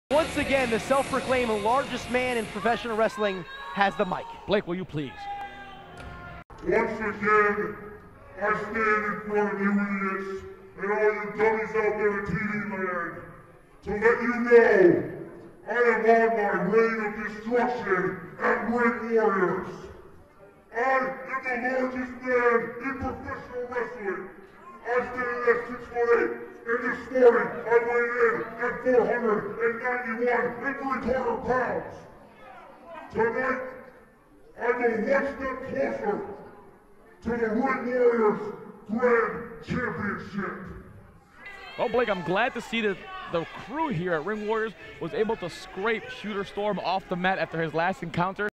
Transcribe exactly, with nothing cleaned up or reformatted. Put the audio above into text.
Once again, the self-proclaimed largest man in professional wrestling has the mic. Blake, will you please? Once again, I stand in front of you idiots and all you dummies out there in T V land to let you know I am on my reign of destruction at Ring Warriors. I am the largest man in professional wrestling. I stand at six foot eight. And this morning, I weighed in at four hundred ninety-one and three quarter pounds. Tonight, I go one step closer to the Ring Warriors Grand Championship. Well, Blake, I'm glad to see that the crew here at Ring Warriors was able to scrape Shooter Storm off the mat after his last encounter.